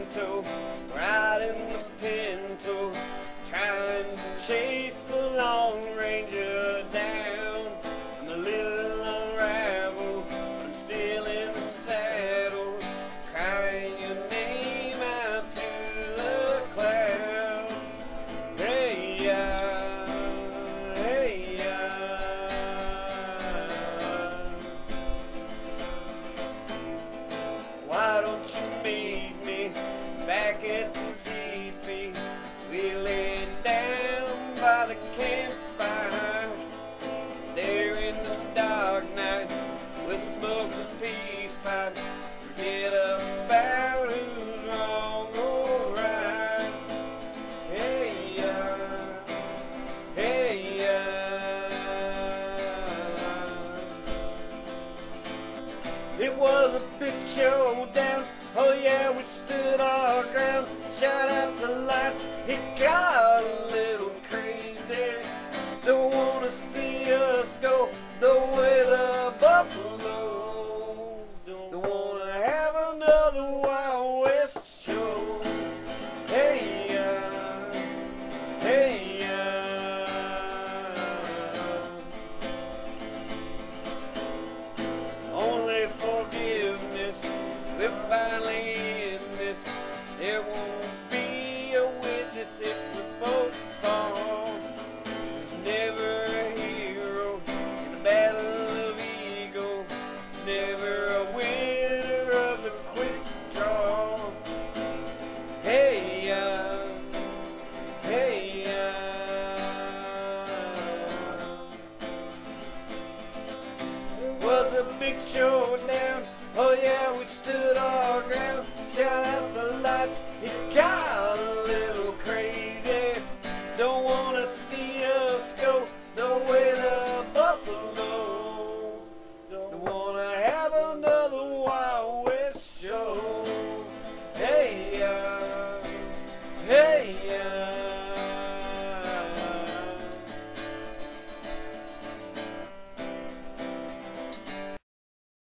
Pinto, riding the Pinto, trying to chase the Long Ranger down. I'm a little unraveled, but I'm still in the saddle, crying your name out to the cloud. Hey, hey, why don't you meet me back at the teepee? We lay down by the campfire, there in the dark night, with smoke and peace pipe. Forget about who's wrong or right. Hey, hey, it was a big showdown. Oh yeah, we stood our ground. Shot out the lights, it got a little crazy. Don't wanna see us go the way the buffalo. Don't wanna have another Wild West show. Hey, hey, only forgiveness if finally in this. There won't be a witness if we both fall. There's never a hero in the battle of ego. Never a winner of the quick draw. Hey, hey, it was a big showdown. Oh yeah, we